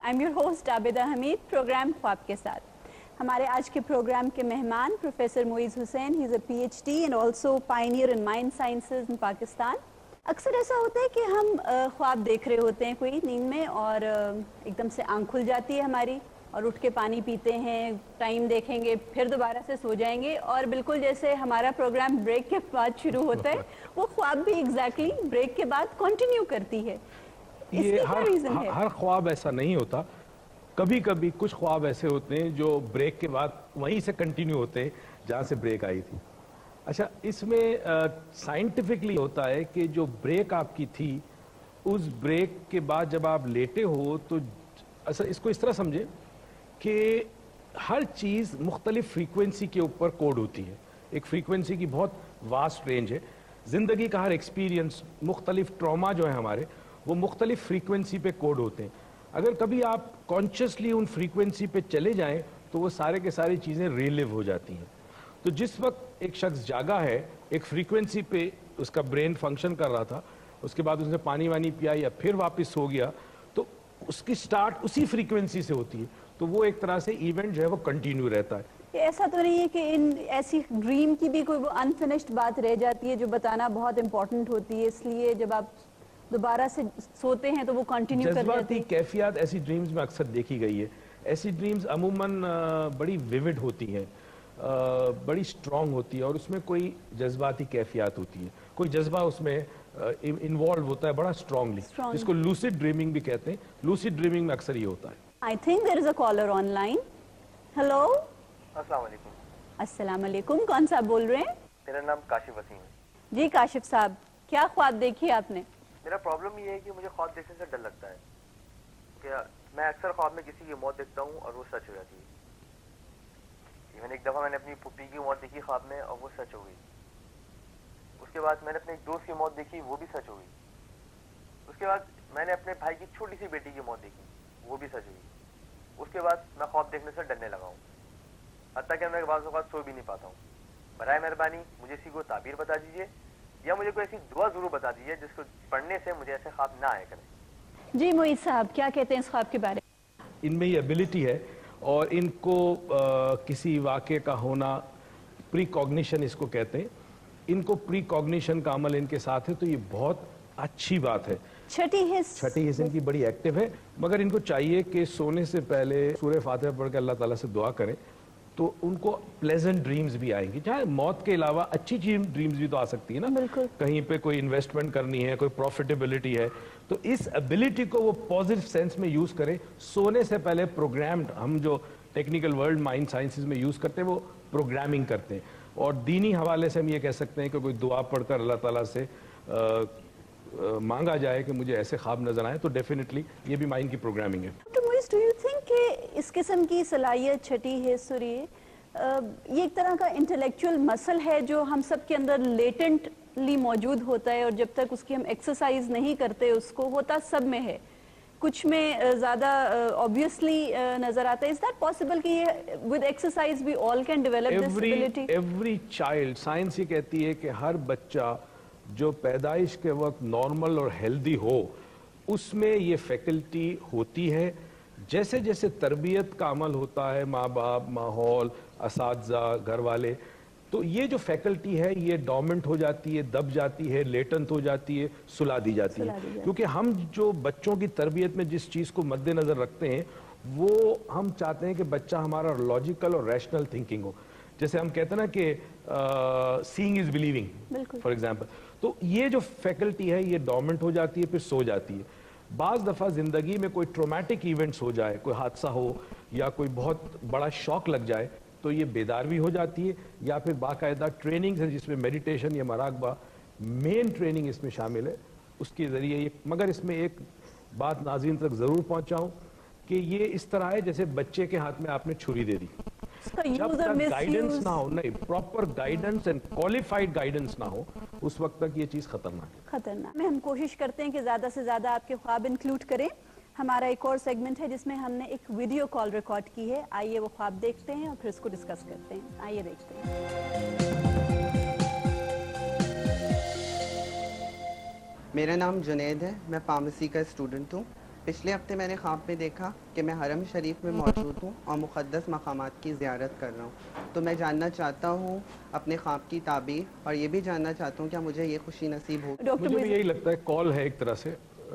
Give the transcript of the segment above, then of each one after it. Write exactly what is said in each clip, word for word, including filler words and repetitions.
I am your host Abida Hamid, program Khwab के साथ। हमारे आज के प्रोग्राम के मेहमान professor Moiz Hussain, he is a PhD and also pioneer in mind sciences in Pakistan. अक्सर ऐसा होता है कि हम ख्वाब देख रहे होते हैं कोई नींद में और एकदम से आँख खुल जाती है हमारी और उठ के पानी पीते हैं, टाइम देखेंगे, फिर दोबारा से सो जाएंगे और बिल्कुल जैसे हमारा प्रोग्राम ब्रेक के बाद शुरू होता है वो ख्वाब भी एग्जैक्टली exactly ब्रेक के बाद कंटिन्यू करती है। ये हर, हर, हर ख्वाब ऐसा नहीं होता, कभी कभी कुछ ख्वाब ऐसे होते हैं जो ब्रेक के बाद वहीं से कंटिन्यू होते हैं जहाँ से ब्रेक आई थी। अच्छा, इसमें साइंटिफिकली होता है कि जो ब्रेक आपकी थी उस ब्रेक के बाद जब आप लेटे हो तो अच्छा इसको इस तरह समझे कि हर चीज़ मुख्तलिफ फ्रीक्वेंसी के ऊपर कोड होती है। एक फ्रीक्वेंसी की बहुत वास्ट रेंज है। ज़िंदगी का हर एक्सपीरियंस, मुख्तलिफ ट्रॉमा जो है हमारे, वो मुख्तलिफ फ्रीक्वेंसी पे कोड होते हैं। अगर कभी आप कॉन्शियसली उन फ्रीक्वेंसी पे चले जाएं तो वो सारे के सारी चीज़ें रिलिव हो जाती हैं। तो जिस वक्त एक शख्स जागा है, एक फ्रीक्वेंसी पे उसका ब्रेन फंक्शन कर रहा था, उसके बाद उसने पानी वानी पिया या फिर वापस सो गया, तो उसकी स्टार्ट उसी फ्रीक्वेंसी से होती है। तो वो एक तरह से इवेंट जो है वो कंटिन्यू रहता है। ऐसा तो नहीं है कि इन ऐसी ड्रीम की भी कोई वो अनफिनिश्ड बात रह जाती है जो बताना बहुत इंपॉर्टेंट होती है, इसलिए जब आप दोबारा से सोते हैं तो वो कंटिन्यू कर जाती है? जज्बाती कैफियत ऐसी ड्रीम्स में अक्सर देखी गई है। ऐसी ड्रीम्स अमूमन बड़ी विविड होती हैं, बड़ी स्ट्रॉन्ग होती है और उसमें कोई जज्बाती कैफियत होती है, कोई जज्बा उसमें इन्वॉल्व होता है बड़ा स्ट्रांगली, जिसको लूसिड ड्रीमिंग भी कहते हैं। लूसिड ड्रीमिंग में अक्सर ये होता है। I think there is a caller online. Hello. अस्सलाम वालेकुम। अस्सलाम वालेकुम। कौन सा बोल रहे हैं? मेरा नाम काशिफ वसीम है। जी काशिफ साहब, क्या ख्वाब देखी आपने? मेरा प्रॉब्लम ये है कि मुझे ख्वाब देखने से डर लगता है। क्या मैं अक्सर ख्वाब में किसी की मौत देखता हूँ और वो सच हो जाती है। मैंने एक दफ़ा मैंने अपनी पुप्पी की मौत देखी ख्वाब में और वो सच हो गई। उसके बाद मैंने अपने एक दोस्त की मौत देखी, वो भी सच हो गई। उसके बाद मैंने अपने भाई की छोटी सी बेटी की मौत देखी, वो भी सच हुई। उसके बाद मैं ख्वाब देखने से डरने लगा हूँ, हत्ता कि मैं बाज़ औक़ात सो भी नहीं पाता हूँ। बराए मेहरबानी मुझे इसी को ताबीर बता दीजिए या मुझे कोई ऐसी दुआ ज़रूर बता दीजिए जिसको पढ़ने से मुझे ऐसे ख्वाब ना आए करें। जी मोइज़ साहब, क्या कहते हैं इस ख्वाब के बारे में? इनमें ये एबिलिटी है और इनको आ, किसी वाक़े का होना, प्री कॉग्निशन इसको कहते हैं। इनको प्री कॉग्निशन का अमल इनके साथ है, तो ये बहुत अच्छी बात है। छठी हिस्स छठी हिस्स इनकी बड़ी एक्टिव है, मगर इनको चाहिए कि सोने से पहले सूरह फातिहा पढ़ के अल्लाह ताला से दुआ करें तो उनको प्लेजेंट ड्रीम्स भी आएंगी। चाहे मौत के अलावा अच्छी ड्रीम्स भी तो आ सकती है ना, बिल्कुल। कहीं पे कोई इन्वेस्टमेंट करनी है, कोई प्रॉफिटेबिलिटी है, तो इस एबिलिटी को वो पॉजिटिव सेंस में यूज करें। सोने से पहले प्रोग्राम्ड, हम जो टेक्निकल वर्ल्ड माइंड साइंसेज में यूज करते हैं वो प्रोग्रामिंग करते हैं। और दीनी हवाले से हम ये कह सकते हैं कि कोई दुआ पढ़कर अल्लाह ताला से आ, Uh, मांगा जाए कि मुझे ऐसे ख्वाब नजर आए, तो डेफिनेटली ये भी माइंड की प्रोग्रामिंग है। तो मोइज़, डू यू थिंक कि इस किस्म की सलाहियत छठी हिस्स और ये ये एक तरह का इंटेलेक्चुअल मसल है जो हम सब के अंदर लेटेंटली मौजूद होता है और जब तक उसकी हम एक्सरसाइज नहीं करते, उसको होता सब में है, कुछ में ज़्यादा ऑब्वियसली नजर आता है? इज दैट पॉसिबल कि with exercise we all can develop this ability? Every child, science ये कहती है कि हर बच्चा जो पैदाइश के वक्त नॉर्मल और हेल्दी हो उसमें ये फैकल्टी होती है। जैसे जैसे तरबियत का अमल होता है, माँ बाप, माहौल, असातिज़ा, घर वाले, तो ये जो फैकल्टी है ये डोमेंट हो जाती है, दब जाती है, लेटेंट हो जाती है, सुला दी जाती है। क्योंकि हम जो बच्चों की तरबियत में जिस चीज़ को मद्देनज़र रखते हैं वो हम चाहते हैं कि बच्चा हमारा लॉजिकल और रैशनल थिंकिंग हो। जैसे हम कहते हैं ना कि seeing is believing for example, तो ये जो फैकल्टी है ये डोमेंट हो जाती है, फिर सो जाती है। बाज़ दफ़ा ज़िंदगी में कोई ट्रोमैटिक इवेंट्स हो जाए, कोई हादसा हो या कोई बहुत बड़ा शॉक लग जाए, तो ये बेदार भी हो जाती है, या फिर बाकायदा ट्रेनिंग है जिसमें मेडिटेशन या मराकबा, मेन ट्रेनिंग इसमें शामिल है, उसके ज़रिए ये। मगर इसमें एक बात नाज़रीन तक ज़रूर पहुँचाऊँ कि ये इस तरह है जैसे बच्चे के हाथ में आपने छुरी दे दी, जब तक गाइडेंस ना हो, नहीं proper guidance and qualified guidance ना हो, उस वक्त तक ये चीज खतरनाक है। खतरनाक में हम कोशिश करते हैं कि ज्यादा से ज्यादा आपके ख्वाब इंक्लूड करें। हमारा एक और सेगमेंट है जिसमें हमने एक वीडियो कॉल रिकॉर्ड की है, आइए वो ख्वाब देखते हैं और फिर इसको डिस्कस करते हैं। आइए देखते हैं। मेरा नाम जुनैद है, मैं फार्मेसी का स्टूडेंट हूँ। پچھلے ہفتے میں نے خواب میں دیکھا کہ میں حرم شریف میں موجود ہوں اور مقدس مقامات کی زیارت کر رہا ہوں. تو میں جاننا چاہتا ہوں اپنے خواب کی تعبیر اور یہ بھی جاننا چاہتا ہوں کیا مجھے یہ خوشی نصیب ہو. مجھے بھی یہی لگتا ہے کال ہے ایک طرح سے,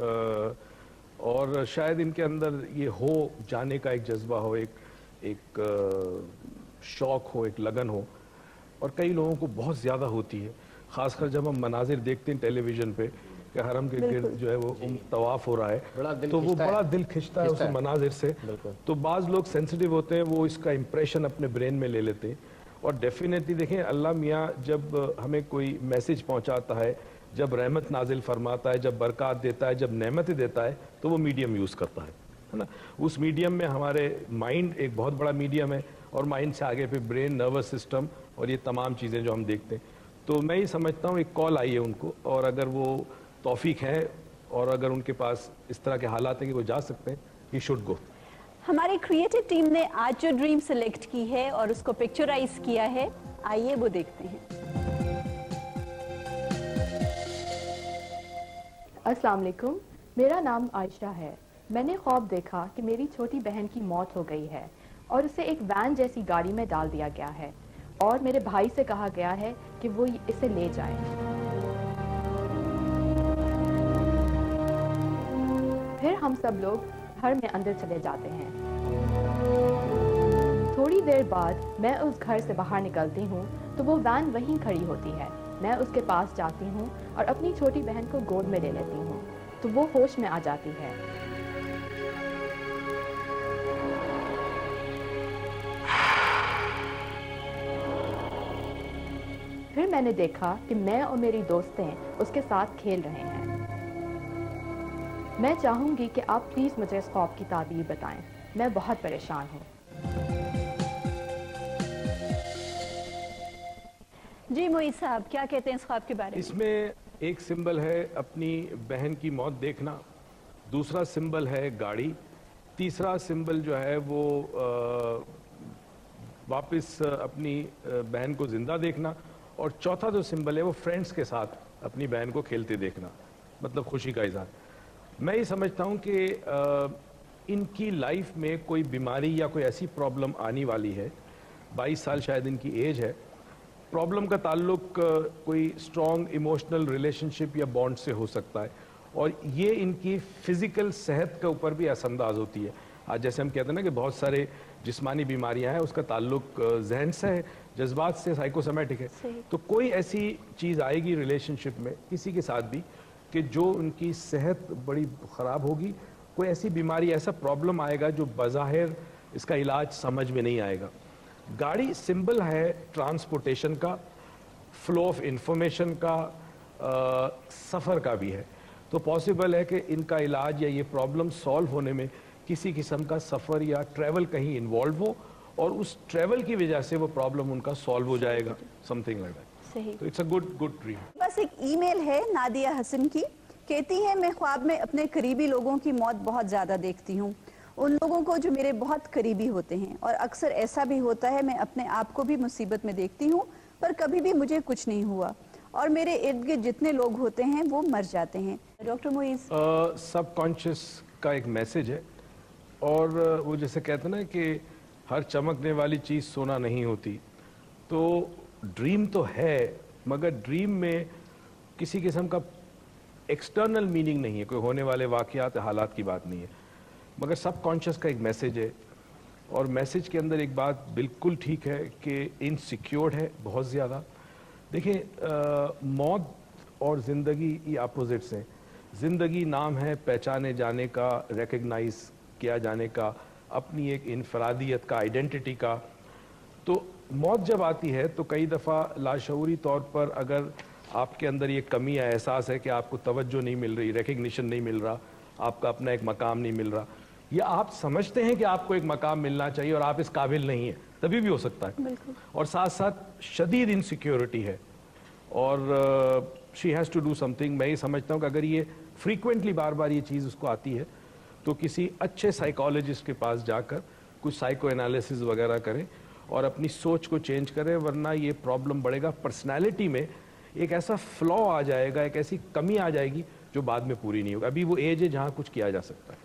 اور شاید ان کے اندر یہ ہو جانے کا ایک جذبہ ہو, ایک ایک شوق ہو, ایک لگن ہو, اور کئی لوگوں کو بہت زیادہ ہوتی ہے, خاص کر جب ہم مناظر دیکھتے ہیں ٹیلی ویژن پہ کہ حرم کے گرد جو ہے وہ طواف ہو رہا ہے تو وہ بڑا دل کھنچتا ہے اس مناظر سے. تو بعض لوگ سینسٹیو ہوتے ہیں, وہ اس کا امپریشن اپنے برین میں لے لیتے ہیں. اور ڈیفینیٹلی دیکھیں اللہ میاں جب ہمیں کوئی میسج پہنچاتا ہے, جب رحمت نازل فرماتا ہے, جب برکات دیتا ہے, جب نعمتیں دیتا ہے, تو وہ میڈیم یوز کرتا ہے ہے نا. اس میڈیم میں ہمارے مائنڈ ایک بہت بڑا میڈیم ہے, اور مائنڈ سے آگے پہ برین, نروس سسٹم اور یہ تمام چیزیں جو ہم دیکھتے ہیں. تو میں یہ سمجھتا ہوں ایک کال آئی ہے ان کو, اور اگر وہ توفیق ہے اور اگر ان کے پاس اس طرح کے حالات ہیں کہ وہ جا سکتے ہیں, ہی شوڈ گو. ہماری کریٹو ٹیم نے آج جو ڈریم سلیکٹ کی ہے اور اس کو پکچرائز کیا ہے, آئیے وہ دیکھتے ہیں. السلام علیکم, میرا نام عائشہ ہے. میں نے خواب دیکھا کہ میری چھوٹی بہن کی موت ہو گئی ہے اور اسے ایک وین جیسی گاڑی میں ڈال دیا گیا ہے, اور میرے بھائی سے کہا گیا ہے کہ وہ اسے لے جائے. پھر ہم سب لوگ گھر میں اندر چلے جاتے ہیں. تھوڑی دیر بعد میں اس گھر سے باہر نکلتی ہوں تو وہ وین وہیں کھڑی ہوتی ہے. میں اس کے پاس جاتی ہوں اور اپنی چھوٹی بہن کو گود میں لے لیتی ہوں تو وہ ہوش میں آ جاتی ہے. پھر میں نے دیکھا کہ میں اور میری دوستیں اس کے ساتھ کھیل رہے ہیں. میں چاہوں گی کہ آپ پلیز مجھے اس خواب کی تعبیر بتائیں, میں بہت پریشان ہوں. جی معیز صاحب, کیا کہتے ہیں اس خواب کے بارے میں؟ اس میں ایک سمبل ہے اپنی بہن کی موت دیکھنا, دوسرا سمبل ہے گاڑی, تیسرا سمبل جو ہے وہ واپس اپنی بہن کو زندہ دیکھنا, اور چوتھا جو سمبل ہے وہ فرینڈز کے ساتھ اپنی بہن کو کھیلتے دیکھنا, مطلب خوشی کا اظہار. میں یہ سمجھتا ہوں کہ ان کی لائف میں کوئی بیماری یا کوئی ایسی پرابلم آنے والی ہے. بائیس سال شاید ان کی ایج ہے. پرابلم کا تعلق کوئی اسٹرانگ ایموشنل ریلیشن شپ یا بانڈ سے ہو سکتا ہے, اور یہ ان کی فزیکل صحت کے اوپر بھی اثر انداز ہوتی ہے. آج جیسے ہم کہتے ہیں نا کہ بہت سارے جسمانی بیماریاں ہیں, اس کا تعلق ذہن سے ہے, جذبات سے, سائیکوسومیٹک ہے. تو کوئی ایسی چیز آئے گی ریلیشن شپ میں کسی کے ساتھ بھی کہ جو ان کی صحت بڑی خراب ہوگی, کوئی ایسی بیماری, ایسا پرابلم آئے گا جو بظاہر اس کا علاج سمجھ میں نہیں آئے گا. گاڑی سمبل ہے ٹرانسپورٹیشن کا, فلو آف انفارمیشن کا, سفر کا بھی ہے. تو پاسبل ہے کہ ان کا علاج یا یہ پرابلم سالو ہونے میں کسی قسم کا سفر یا ٹریول کہیں انوالو ہو, اور اس ٹریول کی وجہ سے وہ پرابلم ان کا سالو ہو جائے گا, سم تھنگ لائک دیٹ. تو it's a good good dream. بس ایک ای میل ہے نادیہ حسن کی, کہتی ہے میں خواب میں اپنے قریبی لوگوں کی موت بہت زیادہ دیکھتی ہوں, ان لوگوں کو جو میرے بہت قریبی ہوتے ہیں, اور اکثر ایسا بھی ہوتا ہے میں اپنے آپ کو بھی مصیبت میں دیکھتی ہوں پر کبھی بھی مجھے کچھ نہیں ہوا, اور میرے ارد گرد جتنے لوگ ہوتے ہیں وہ مر جاتے ہیں. ڈاکٹر معیز, سب کانشیس کا ایک میسج ہے, اور وہ جیسے کہتے ہیں نا کہ ہر چمکنے والی چیز سونا نہیں ہوتی. تو ڈریم تو ہے, مگر ڈریم میں کسی قسم کا ایکسٹرنل میننگ نہیں ہے, کوئی ہونے والے واقعات حالات کی بات نہیں ہے, مگر سب کانشیس کا ایک میسج ہے. اور میسج کے اندر ایک بات بالکل ٹھیک ہے کہ انسیکیورڈ ہے بہت زیادہ. دیکھیں, موت اور زندگی یہ اپوزٹس ہیں. زندگی نام ہے پہچانے جانے کا, ریکگنائز کیا جانے کا, اپنی ایک انفرادیت کا, آئیڈینٹی کا. تو موت جب آتی ہے تو کئی دفعہ لاشعوری طور پر اگر آپ کے اندر یہ کمی یا احساس ہے کہ آپ کو توجہ نہیں مل رہی, ریکگنیشن نہیں مل رہا, آپ کا اپنا ایک مقام نہیں مل رہا, یا آپ سمجھتے ہیں کہ آپ کو ایک مقام ملنا چاہیے اور آپ اس قابل نہیں ہیں, تبھی بھی ہو سکتا ہے. اور ساتھ ساتھ شدید انسیکیورٹی ہے, اور she has to do something. میں یہ سمجھتا ہوں کہ اگر یہ فریکوینٹلی بار بار یہ چیز اس کو آتی ہے تو کسی اچھے سائیکالوجسٹ کے پاس جا کر کچھ سائیکو انالیسز وغیرہ کریں اور اپنی سوچ کو چینج کریں, ورنہ یہ پرابلم بڑھے گا. پرسنالٹی میں ایک ایسا فلو آ جائے گا, ایک ایسی کمی آ جائے گی جو بعد میں پوری نہیں ہوگی. ابھی وہ ایج ہے جہاں کچھ کیا جا سکتا ہے.